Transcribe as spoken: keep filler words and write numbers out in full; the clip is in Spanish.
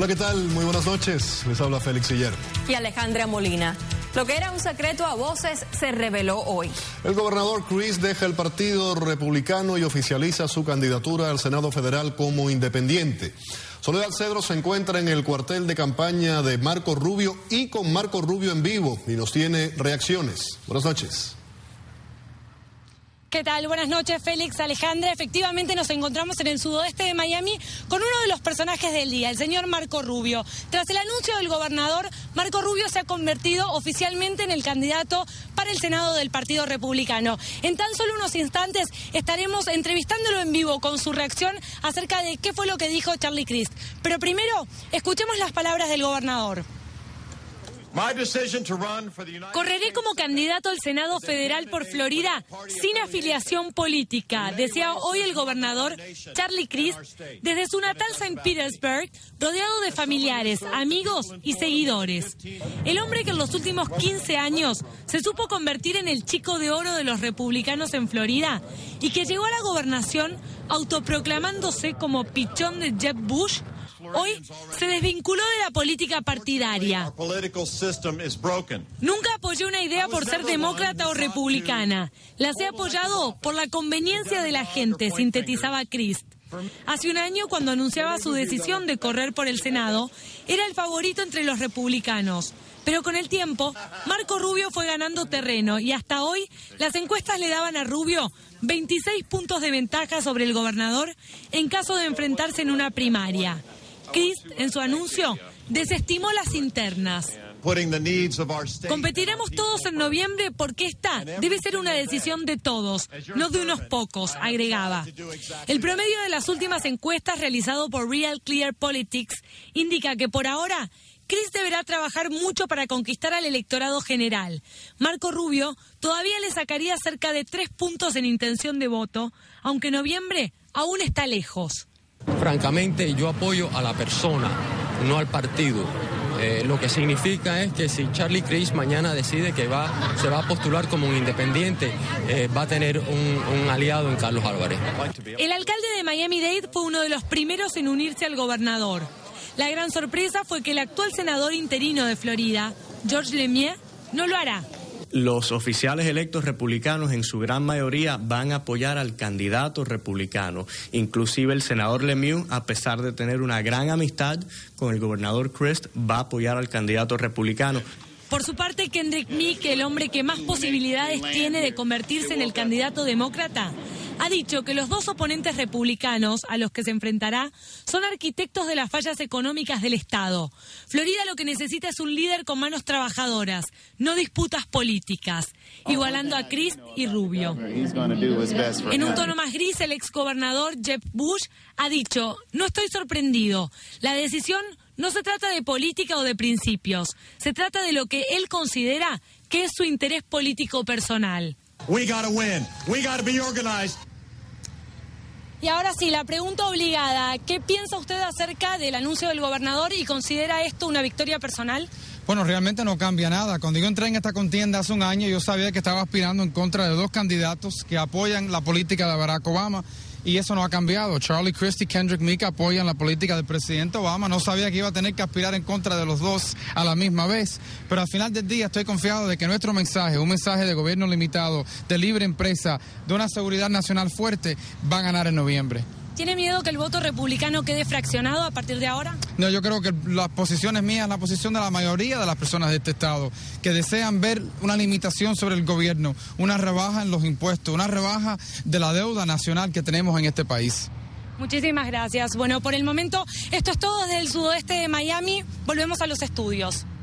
Hola, ¿qué tal? Muy buenas noches. Les habla Félix Siller. Y Alejandra Molina. Lo que era un secreto a voces se reveló hoy. El gobernador Crist deja el Partido Republicano y oficializa su candidatura al Senado Federal como independiente. Soledad Cedro se encuentra en el cuartel de campaña de Marco Rubio y con Marco Rubio en vivo y nos tiene reacciones. Buenas noches. ¿Qué tal? Buenas noches, Félix, Alejandra. Efectivamente nos encontramos en el sudoeste de Miami con uno de los personajes del día, el señor Marco Rubio. Tras el anuncio del gobernador, Marco Rubio se ha convertido oficialmente en el candidato para el Senado del Partido Republicano. En tan solo unos instantes estaremos entrevistándolo en vivo con su reacción acerca de qué fue lo que dijo Charlie Crist. Pero primero, escuchemos las palabras del gobernador. Correré como candidato al Senado Federal por Florida sin afiliación política, decía hoy el gobernador Charlie Crist desde su natal Saint Petersburg, rodeado de familiares, amigos y seguidores. El hombre que en los últimos quince años se supo convertir en el chico de oro de los republicanos en Florida y que llegó a la gobernación autoproclamándose como pichón de Jeb Bush, hoy se desvinculó de la política partidaria. Nunca apoyé una idea por ser demócrata o republicana. Las he apoyado por la conveniencia de la gente, sintetizaba Crist. Hace un año, cuando anunciaba su decisión de correr por el Senado, era el favorito entre los republicanos. Pero con el tiempo, Marco Rubio fue ganando terreno y hasta hoy las encuestas le daban a Rubio veintiséis puntos de ventaja sobre el gobernador en caso de enfrentarse en una primaria. Crist, en su anuncio, desestimó las internas. Competiremos todos en noviembre porque esta debe ser una decisión de todos, no de unos pocos, agregaba. El promedio de las últimas encuestas realizado por Real Clear Politics indica que por ahora Crist deberá trabajar mucho para conquistar al electorado general. Marco Rubio todavía le sacaría cerca de tres puntos en intención de voto, aunque noviembre aún está lejos. Francamente, yo apoyo a la persona, no al partido. Eh, lo que significa es que si Charlie Crist mañana decide que va, se va a postular como un independiente, eh, va a tener un, un aliado en Carlos Álvarez. El alcalde de Miami-Dade fue uno de los primeros en unirse al gobernador. La gran sorpresa fue que el actual senador interino de Florida, George Lemieux, no lo hará. Los oficiales electos republicanos en su gran mayoría van a apoyar al candidato republicano. Inclusive el senador Lemieux, a pesar de tener una gran amistad con el gobernador Crist, va a apoyar al candidato republicano. Por su parte, Kendrick Meek, el hombre que más posibilidades tiene de convertirse en el candidato demócrata, ha dicho que los dos oponentes republicanos a los que se enfrentará son arquitectos de las fallas económicas del Estado. Florida lo que necesita es un líder con manos trabajadoras, no disputas políticas, igualando a Crist y Rubio. En un tono más gris, el exgobernador Jeb Bush ha dicho: no estoy sorprendido, la decisión no se trata de política o de principios, se trata de lo que él considera que es su interés político personal. We gotta win. We gotta be organized. Y ahora sí, la pregunta obligada, ¿qué piensa usted acerca del anuncio del gobernador y considera esto una victoria personal? Bueno, realmente no cambia nada. Cuando yo entré en esta contienda hace un año, yo sabía que estaba aspirando en contra de dos candidatos que apoyan la política de Barack Obama. Y eso no ha cambiado. Charlie Crist y Kendrick Meek apoyan la política del presidente Obama. No sabía que iba a tener que aspirar en contra de los dos a la misma vez. Pero al final del día estoy confiado de que nuestro mensaje, un mensaje de gobierno limitado, de libre empresa, de una seguridad nacional fuerte, va a ganar en noviembre. ¿Tiene miedo que el voto republicano quede fraccionado a partir de ahora? No, yo creo que la posición es mía, la posición de la mayoría de las personas de este estado, que desean ver una limitación sobre el gobierno, una rebaja en los impuestos, una rebaja de la deuda nacional que tenemos en este país. Muchísimas gracias. Bueno, por el momento esto es todo desde el sudoeste de Miami. Volvemos a los estudios.